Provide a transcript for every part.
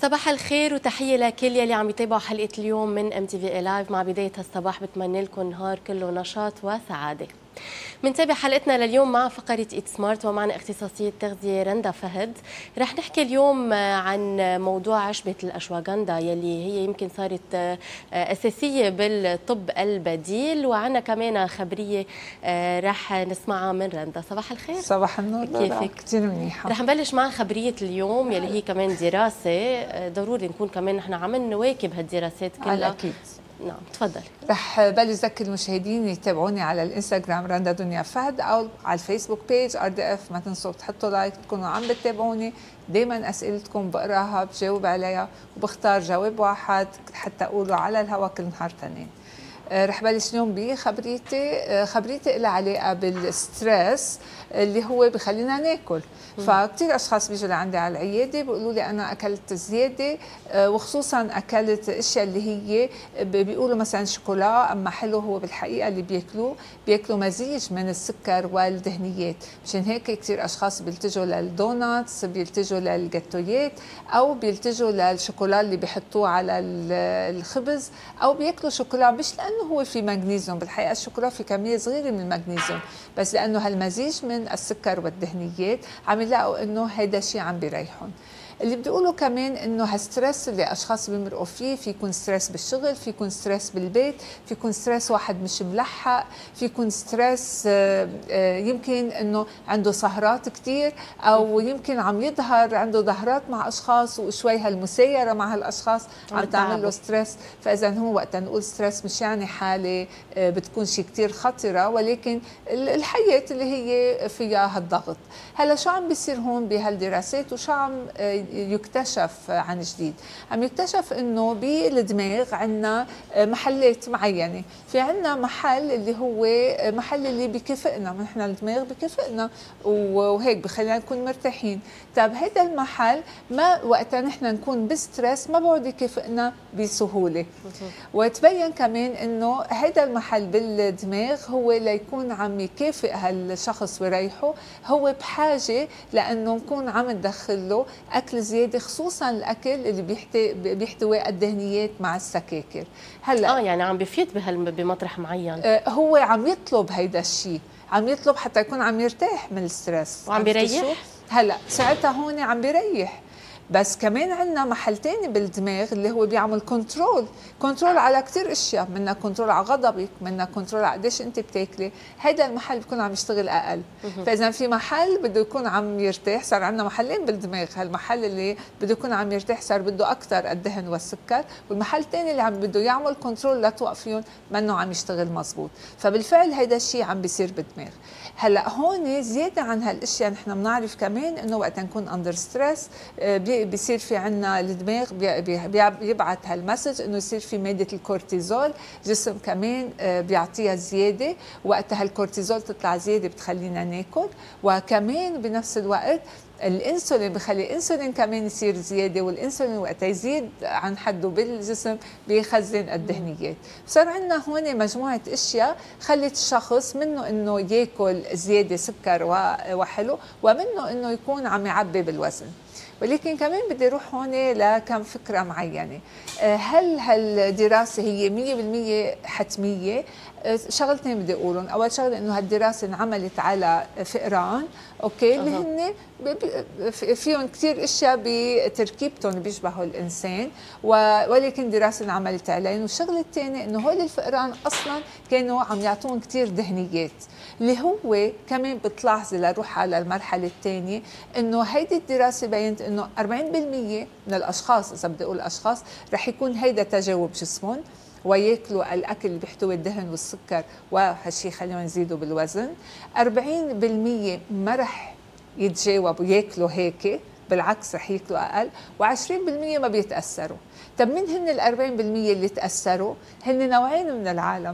صباح الخير وتحية لكل يلي عم يتابعوا حلقة اليوم من MTV لايف. مع بداية هالصباح بتمنى لكم نهار كله نشاط وسعادة. منتابع حلقتنا لليوم مع فقرة إيت سمارت، ومعنا اختصاصية تغذية رندا فهد. رح نحكي اليوم عن موضوع عشبة الأشواغندا يلي هي يمكن صارت أساسية بالطب البديل، وعنا كمان خبرية رح نسمعها من رندا. صباح الخير. صباح النور. كيفك؟ كثير منيحة. رح نبلش مع خبرية اليوم يلي هي كمان دراسة، ضروري نكون كمان نحن عم نواكب هالدراسات كلها. على أكيد. نعم تفضلي. رح بلش ذكر المشاهدين يتابعوني على الانستغرام رندا دنيا فهد، او على الفيسبوك بيج RDF. ما تنسوا تحطوا لايك، تكونوا عم بتتابعوني. دائما اسئلتكم بقراها، بجاوب عليها، وبختار جواب واحد حتى اقوله على الهواء كل نهار تنين. رح بلش اليوم بخبريتي لها علاقه بالستريس اللي هو بخلينا ناكل. فكتير اشخاص بيجوا لعندي على العياده بيقولوا لي انا اكلت زياده، وخصوصا اكلت اشياء اللي هي بيقولوا مثلا شوكولا، اما حلو هو بالحقيقه اللي بياكلوا مزيج من السكر والدهنيات. مشان هيك كثير اشخاص بيلتجوا للدوناتس، بيلتجوا للجاتويات، او بيلتجوا للشوكولا اللي بيحطوه على الخبز، او بياكلوا شوكولا مش لانه هو في مغنيسيوم. بالحقيقه الشوكولا في كميه صغيره من المغنيسيوم، بس لانه هالمزيج من السكر والدهنيات عم يلاقوا انه هيدا الشيء عم بيريحهم. اللي بدي اقوله كمان انه هالستريس اللي اشخاص بيمرقوا فيه، في يكون ستريس بالشغل، في يكون ستريس بالبيت، في يكون ستريس واحد مش ملحق، في يكون ستريس يمكن انه عنده سهرات كثير، او يمكن عم يظهر عنده ظهرات مع اشخاص وشوي هالمسايره مع هالاشخاص عم تعمل له ستريس. فاذا هو وقت نقول ستريس مش يعني حاله بتكون شيء كثير خطره، ولكن الحياه اللي هي فيها هالضغط. هلا شو عم بيصير هون بهالدراسات وشو عم يكتشف عن جديد؟ عم يكتشف انه بالدماغ عندنا محلات معينه. في عندنا محل اللي هو محل اللي بكفئنا، نحن الدماغ بكفئنا وهيك بخلينا نكون مرتاحين. طيب هذا المحل ما وقتها نحن نكون بستريس ما بعد يكفئنا بسهوله. وتبين كمان انه هذا المحل بالدماغ هو ليكون عم يكافئ هالشخص ويريحه، هو بحاجه لانه نكون عم ندخل له اكل زياده، خصوصا الاكل اللي بيحتوي الدهنيات مع السكاكر. هلا يعني عم بفيد بمطرح معين. هو عم يطلب هيدا الشيء، عم يطلب حتى يكون عم يرتاح من الستريس وعم بيريح. هلا ساعتها هون عم بيريح. بس كمان عندنا محل تاني بالدماغ اللي هو بيعمل كنترول على كثير اشياء، منها كنترول على غضبك، منها كنترول على قديش انت بتاكلي. هيدا المحل بيكون عم يشتغل اقل. فاذا في محل بده يكون عم يرتاح، صار عندنا محلين بالدماغ. هالمحل اللي بده يكون عم يرتاح صار بده اكثر الدهن والسكر، والمحل الثاني اللي عم بده يعمل كنترول لتوقفيهم منه عم يشتغل مزبوط. فبالفعل هيدا الشيء عم بيصير بالدماغ. هلا هون زياده عن هالاشياء نحن بنعرف كمان انه وقت نكون اندر ستريس بيصير في عنا الدماغ بيبعث هالمسج انه يصير في ماده الكورتيزول، جسم كمان بيعطيها زياده. وقتها الكورتيزول تطلع زياده بتخلينا ناكل. وكمان بنفس الوقت الانسولين بخلي الانسولين كمان يصير زياده، والانسولين وقت يزيد عن حده بالجسم بيخزن الدهنيات. صار عندنا هون مجموعه اشياء خلت الشخص منه انه ياكل زياده سكر وحلو، ومنه انه يكون عم يعبي بالوزن. ولكن كمان بدي اروح هون لكم فكره معينه. هل هالدراسه هي 100% حتميه؟ شغلتين بدي اقولهم. اول شغله انه هالدراسه انعملت على فئران، اوكي، اللي هن فيهم كثير اشياء بتركيبتهم بيشبهوا الانسان، ولكن دراسه انعملت عليهم. والشغله الثانيه انه هول الفئران اصلا كانوا عم يعطون كثير دهنيات، اللي هو كمان بتلاحظي لروح على المرحله الثانيه انه هيدي الدراسه بينت انه 40% من الاشخاص، اذا بدي اقول اشخاص، رح يكون هيدا تجاوب جسمهم وياكلوا الاكل اللي بيحتوي الدهن والسكر، وهالشيء يخليهم يزيدوا بالوزن. 40% ما رح يتجاوبوا ياكلوا هيك، بالعكس رح ياكلوا اقل، و20% ما بيتاثروا. طب مين هن ال 40% اللي تاثروا؟ هن نوعين من العالم.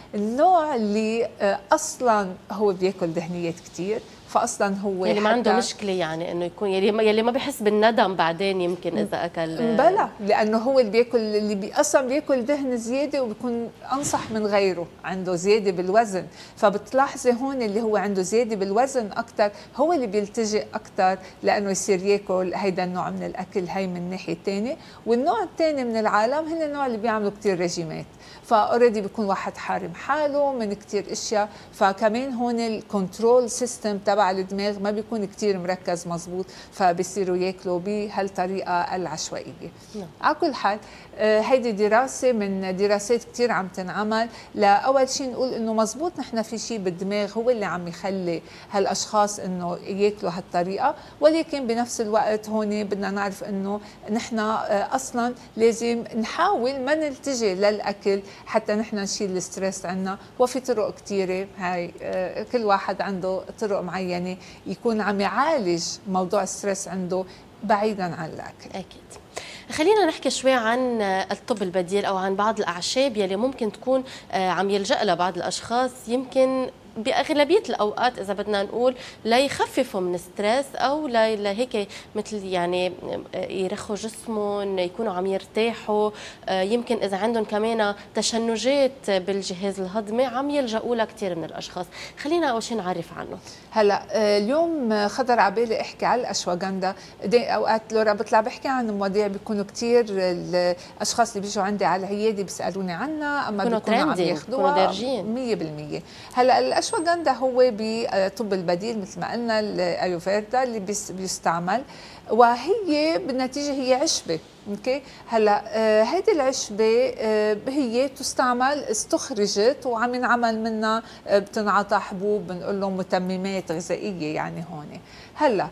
النوع اللي اصلا هو بياكل دهنيات كثير، فاصلا هو يلي ما عنده مشكله يعني انه يكون يلي ما بيحس بالندم بعدين يمكن اذا اكل بلا، لانه هو اللي بياكل اصلا بياكل دهن زياده وبيكون انصح من غيره، عنده زياده بالوزن. فبتلاحظي هون اللي هو عنده زياده بالوزن اكثر هو اللي بيلتجئ اكثر لانه يصير ياكل هيدا النوع من الاكل. هي من الناحيه الثانيه. والنوع الثاني من العالم هن النوع اللي بيعملوا كثير ريجيمات، فاوريدي بيكون واحد حارم حاله من كثير اشياء، فكمان هون الكنترول سيستم تبع الدماغ ما بيكون كثير مركز مزبوط، فبيصيروا ياكلوا بهالطريقه العشوائيه. على كل حال هيدي دراسه من دراسات كثير عم تنعمل. لاول شيء نقول انه مزبوط نحن في شيء بالدماغ هو اللي عم يخلي هالاشخاص انه ياكلوا هالطريقه، ولكن بنفس الوقت هون بدنا نعرف انه نحن اصلا لازم نحاول ما نلتجي للاكل حتى نحن نشيل الستريس عنا. وفي طرق كثيره، هاي كل واحد عنده طرق معينه يكون عم يعالج موضوع الستريس عنده بعيدا عن الاكل. اكيد. خلينا نحكي شوي عن الطب البديل او عن بعض الاعشاب يلي ممكن تكون عم يلجأ لها بعض الاشخاص، يمكن باغلبيه الاوقات اذا بدنا نقول ليخففوا من الستريس او لهيك مثل يعني يرخوا جسمهم، يكونوا عم يرتاحوا. يمكن اذا عندهم كمان تشنجات بالجهاز الهضمي عم يلجأوا لها كثير من الاشخاص. خلينا اول شيء نعرف عنه. هلا اليوم خطر على بالي احكي على الاشواغندا. اوقات لورا بطلع بحكي عن مواضيع بيكونوا كثير الاشخاص اللي بيجوا عندي على العياده بيسالوني عنها، اما بيكونوا عم ياخذوها 100%. هلا الاشواغندا هو بطب البديل مثل ما قلنا الايوفيردا اللي بيستعمل، وهي بالنتيجه هي عشبه. اوكي. هلا هيدي العشبه هي تستعمل، استخرجت وعم ينعمل منها بتنعطى حبوب، بنقول لهم متممات غذائيه يعني هون. هلا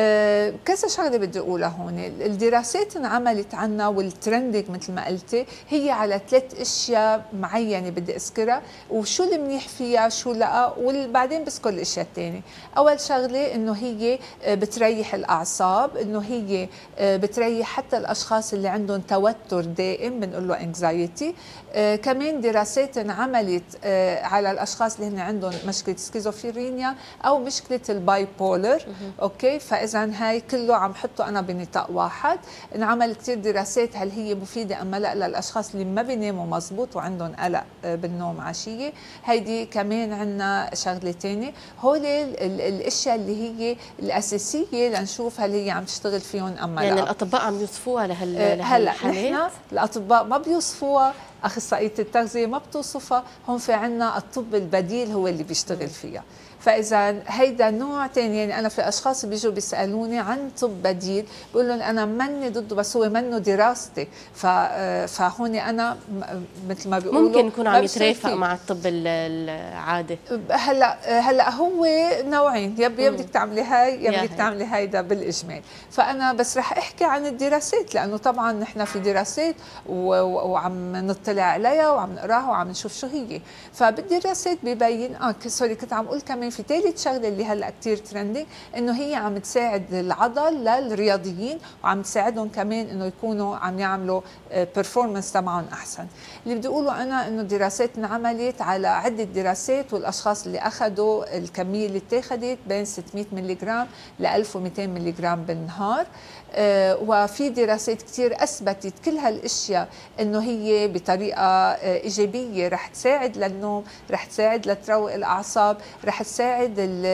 كذا شغله بدي اقولها هون. الدراسات انعملت عنها والترندنج مثل ما قلتي هي على 3 اشياء معينه بدي اذكرها، وشو المنيح فيها شو لا، وبعدين بذكر الاشياء الثانيه. اول شغله انه هي بتريح الاعصاب، انه هي بتريح حتى الاشخاص اللي عندهم توتر دائم بنقول له انكزايتي. كمان دراسات انعملت على الاشخاص اللي هن عندهم مشكله سكيزوفرينيا او مشكله الباي بولر. اوكي. فاذا هاي كله عم حطه انا بنطاق واحد. انعمل كثير دراسات هل هي مفيده ام لا للاشخاص اللي ما بيناموا مزبوط وعندهم قلق بالنوم عشيه. هيدي كمان عندنا شغله ثانيه. هول الاشياء اللي هي الاساسيه لنشوف هل هي عم تشتغل فيهم ام لا. يعني الاطباء عم يوصفوها هلا نحن الاطباء ما بيوصفوها، اخصائيه التغذيه ما بتوصفها، هون في عندنا الطب البديل هو اللي بيشتغل فيها. فاذا هيدا نوع ثاني. يعني انا في اشخاص بيجوا بيسالوني عن طب بديل بقول لهم انا ماني ضده بس هو منه دراستي. فهون انا مثل ما بيقولوا ممكن يكون عم يترافق مع الطب العادي. هلا هو نوعين، يا بدك تعملي هاي يا بدك تعملي هيدا بالاجمال. فانا بس رح احكي عن الدراسات لانه طبعا نحن في دراسات وعم نطلع عليها وعم نقراها وعم نشوف شو هي. فبالدراسات ببين سوري كنت عم اقول كمان في ثالث شغله اللي هلا كثير ترندنج، انه هي عم تساعد العضل للرياضيين وعم تساعدهم كمان انه يكونوا عم يعملوا بيرفورمانس تبعهم احسن. اللي بدي اقوله انا انه دراسات انعملت على عده دراسات، والاشخاص اللي اخذوا الكميه اللي اتاخذت بين 600 ملغ ل 1200 ملغ بالنهار. وفي دراسات كثير اثبتت كل هالاشياء انه هي بطريقه ايجابيه رح تساعد للنوم، رح تساعد لتروق الاعصاب، رح تساعد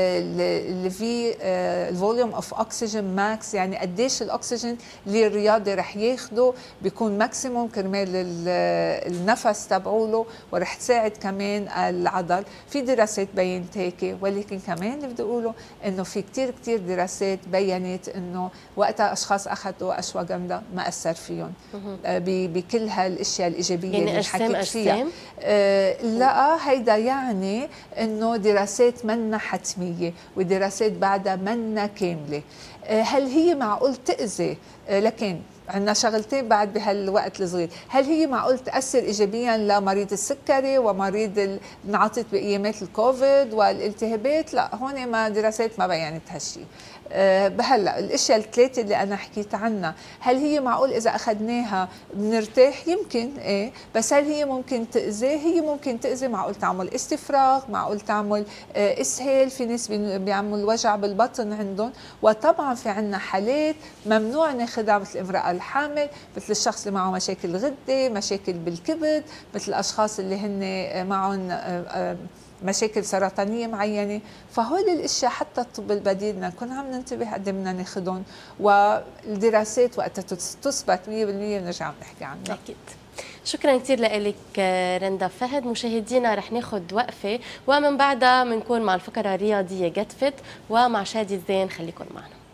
في الفوليوم اوف اوكسجين ماكس، يعني قديش الاكسجين اللي الرياضي رح ياخده بيكون ماكسيموم كرمال النفس تبعوله، ورح تساعد كمان العضل. في دراسات بينت هيك، ولكن كمان اللي بدي اقوله انه في كثير دراسات بينت انه وقتها اشخاص اخذوا اشواغندا ما اثر فيهم بكل هالاشياء الايجابيه يعني اللي حكيت فيها. لا هيدا يعني انه دراسات منا حتميه ودراسات بعدها منا كامله. هل هي معقول تأذي لكن عندنا شغلتين بهالوقت الصغير، هل هي معقول تأثر إيجابيا لمريض السكري ومريض انعطت بأيامات الكوفيد والالتهابات؟ لا، هون ما دراسات ما بينت هالشيء. بهلا الاشياء الثلاثه اللي انا حكيت عنها، هل هي معقول اذا اخذناها بنرتاح؟ يمكن ايه، بس هل هي ممكن تاذي؟ هي ممكن تاذي، معقول تعمل استفراغ، معقول تعمل اسهال، في ناس بيعمل وجع بالبطن عندهم. وطبعا في عندنا حالات ممنوع ناخذها، مثل الامراه الحامل، مثل الشخص اللي معه مشاكل غده، مشاكل بالكبد، مثل الاشخاص اللي هن معهم مشاكل سرطانيه معينه. فهول الاشياء حتى الطب البديل بدنا نكون عم ننتبه قد بدنا ناخذهم، والدراسات وقتها تثبت 100% بنرجع بنحكي عنها. اكيد. شكرا كثير لك رندا فهد. مشاهدينا رح ناخذ وقفه ومن بعدها بنكون مع الفقره الرياضيه جت فت ومع شادي الزين، خليكم معنا.